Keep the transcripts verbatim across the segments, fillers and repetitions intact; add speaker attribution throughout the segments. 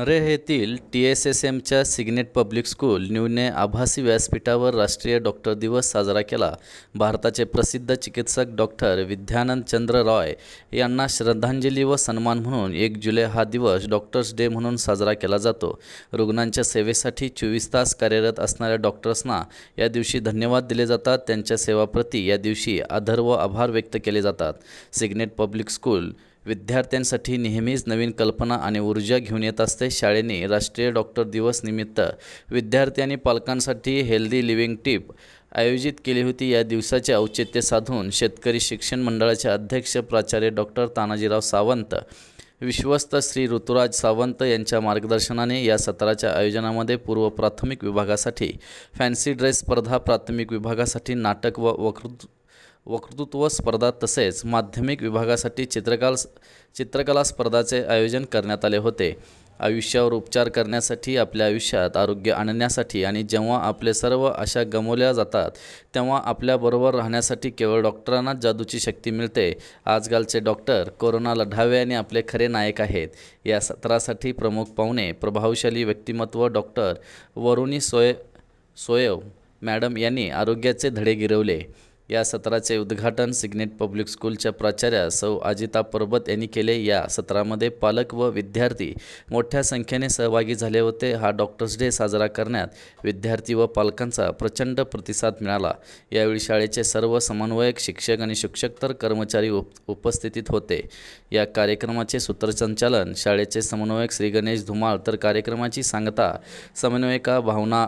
Speaker 1: नरेह येथील T S S एमच्या Signet public school न्यूने आभासी व्यासपीठावर राष्ट्रीय डॉक्टर दिवस साजरा केला. भारताचे प्रसिद्ध चिकित्सक डॉक्टर विद्यानंद चंद्र रॉय यांना श्रद्धांजली व सन्मान म्हणून एक जुलै हा दिवस डॉक्टर्स डे म्हणून साजरा केला जातो. रुग्णांच्या सेवेसाठी चोवीस तास कार्यरत असणाऱ्या डॉक्टर्सना या दिवशी धन्यवाद दिले जातात. त्यांच्या सेवाप्रती या दिवशी आदर व आभार व्यक्त केले जातात. सिग्नेट पब्लिक स्कूल विद्यार्थ्यांसाठी नेहमीच नवीन कल्पना आणि ऊर्जा घेऊन येत असते. शाळेने राष्ट्रीय डॉक्टर दिवस निमित्त विद्यार्थी आणि पालकांसाठी हेल्दी लिव्हिंग टिप आयोजित केली होती. या दिवसाचे औचित्य साधून शेतकरी शिक्षण मंडळाचे अध्यक्ष प्राचार्य डॉक्टर तानाजीराव सावंत, विश्वस्त श्री ऋतुराज सावंत यांच्या मार्गदर्शनाने या सत्राच्या आयोजनामध्ये पूर्व प्राथमिक विभागासाठी फॅन्सी ड्रेस स्पर्धा, प्राथमिक विभागासाठी नाटक व वक्तृत्व वक्तृत्व स्पर्धा तसेच माध्यमिक विभागासाठी चित्रकला चित्रकला स्पर्धाचे आयोजन करण्यात आले होते. आयुष्यावर उपचार करण्यासाठी, आपल्या आयुष्यात आरोग्य आणण्यासाठी आणि जेव्हा आपले सर्व आशा गमावल्या जातात तेव्हा आपल्याबरोबर राहण्यासाठी केवळ डॉक्टरांना जादूची शक्ती मिळते. आजकालचे डॉक्टर कोरोना लढावे आणि आपले खरे नायक आहेत. या सत्रासाठी प्रमुख पाहुणे प्रभावशाली व्यक्तिमत्व डॉक्टर वरुणी सोय सोयव मॅडम यांनी आरोग्याचे धडे गिरवले. या सत्राचे उद्घाटन सिग्नेट पब्लिक स्कूलच्या प्राचार्या सौ अजिता परबत यांनी केले. या सत्रामध्ये पालक व विद्यार्थी मोठ्या संख्येने सहभागी झाले होते. हा डॉक्टर्स डे साजरा करण्यात विद्यार्थी व पालकांचा प्रचंड प्रतिसाद मिळाला. यावेळी शाळेचे सर्व समन्वयक, शिक्षक आणि शिक्षकतर कर्मचारी उप उपस्थितीत होते. या कार्यक्रमाचे सूत्रसंचालन शाळेचे समन्वयक श्री गणेश धुमाळ तर कार्यक्रमाची सांगता समन्वयिका भावना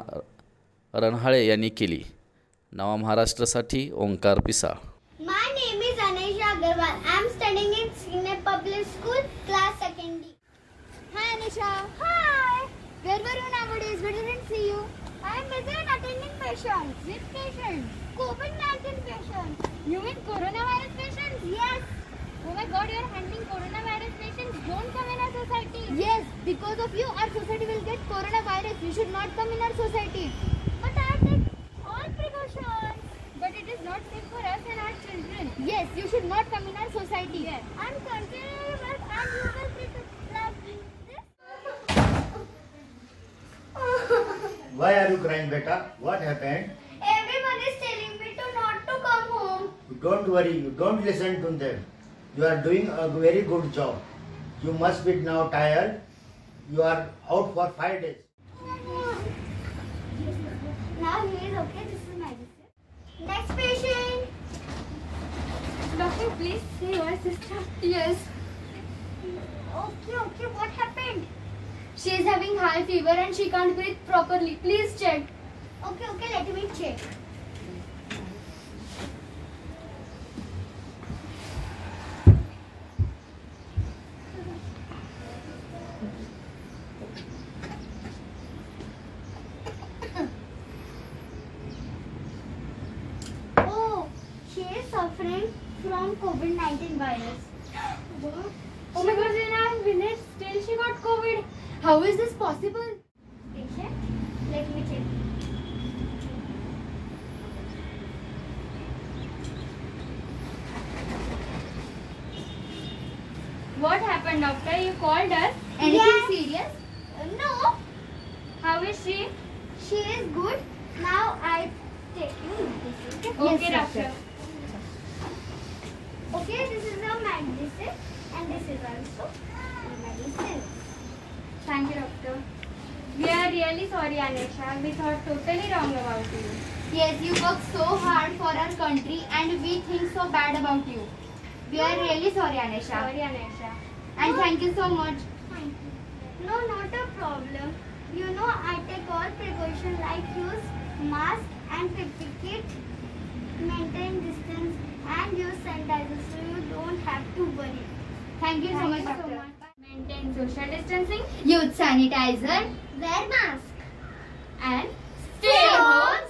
Speaker 1: रणहाळे यांनी केली. नवा महाराष्ट्रासाठी ओंकार Pisal.
Speaker 2: My name is Anisha Agarwal. I am studying in Signet Public School, class second D.
Speaker 3: Hi Anisha.
Speaker 2: Hi.
Speaker 3: Where were you nowadays? We didn't see you.
Speaker 2: I am busy in attending patients.
Speaker 3: Which patient?
Speaker 2: COVID nineteen patients.
Speaker 3: You mean coronavirus patients?
Speaker 2: Yes.
Speaker 3: Oh my God, you are handling coronavirus patients. Don't come in our society.
Speaker 2: Yes, because of you, our society will get coronavirus. You should not come in our society.
Speaker 3: But I take all precautions. But it is not safe for us and our children.
Speaker 2: Yes, you should not come in our society.
Speaker 3: Yes.
Speaker 2: And continue work and you will be like this.
Speaker 4: Why are you crying, beta? What happened?
Speaker 2: Everyone is telling me to not to come home.
Speaker 4: Don't worry, you don't listen to them. You are doing a very good job. You must be now tired. You are out for five days.
Speaker 2: Now he is okay. This is medicine. Next patient.
Speaker 3: Doctor, please see your sister.
Speaker 2: Yes. Okay, okay. What happened?
Speaker 3: She is having high fever and she can't breathe properly. Please check.
Speaker 2: Okay, okay. Let me check. Oh, she is suffering from COVID nineteen virus.
Speaker 3: What? Oh my God, in nine minutes still she got COVID. How is this possible?
Speaker 2: Patient, let me check.
Speaker 3: What happened, doctor? You called us? Anything
Speaker 2: Yes.
Speaker 3: serious?
Speaker 2: Uh, no,
Speaker 3: How is she?
Speaker 2: she is good. Now I take you medicine.
Speaker 3: Okay, doctor.
Speaker 2: Okay, this is the medicine and this is also the medicine.
Speaker 3: Thank you, doctor. We are really sorry, Anisha. We thought totally wrong about you.
Speaker 5: Yes, you work so hard for our country and we think so bad about you. We are really sorry, Anisha.
Speaker 3: Sorry, Anisha.
Speaker 5: And thank you so much.
Speaker 2: Thank you. No, not a problem. You know, I take all precaution like use mask and certificate, maintain distance and use sanitizer so you don't have to worry.
Speaker 5: Thank you so
Speaker 3: Thank
Speaker 5: much,
Speaker 3: you so
Speaker 5: doctor.
Speaker 3: much. Maintain social distancing
Speaker 5: Use sanitizer
Speaker 2: Wear mask.
Speaker 3: and
Speaker 5: stay home